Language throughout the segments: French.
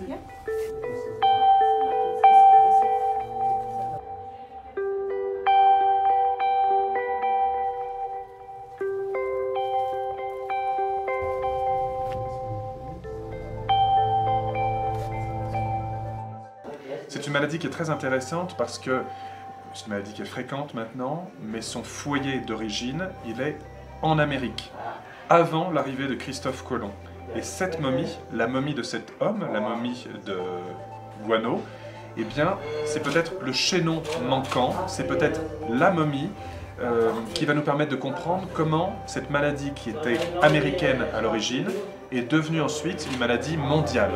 C'est une maladie qui est très intéressante parce que c'est une maladie qui est fréquente maintenant, mais son foyer d'origine, il est en Amérique, avant l'arrivée de Christophe Colomb. Et cette momie, la momie de cet homme, la momie de Guano, eh bien, c'est peut-être le chaînon manquant, c'est peut-être la momie qui va nous permettre de comprendre comment cette maladie qui était américaine à l'origine est devenue ensuite une maladie mondiale.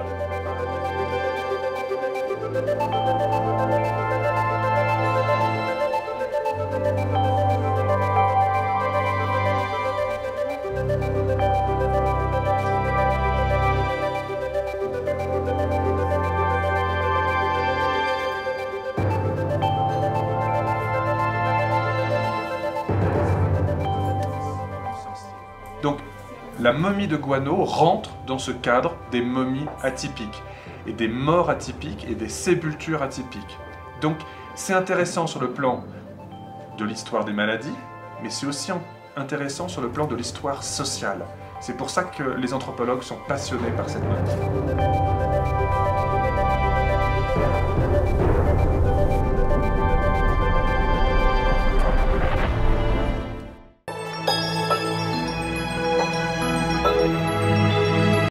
Donc, la momie de Guano rentre dans ce cadre des momies atypiques, et des morts atypiques et des sépultures atypiques. Donc, c'est intéressant sur le plan de l'histoire des maladies, mais c'est aussi intéressant sur le plan de l'histoire sociale. C'est pour ça que les anthropologues sont passionnés par cette momie.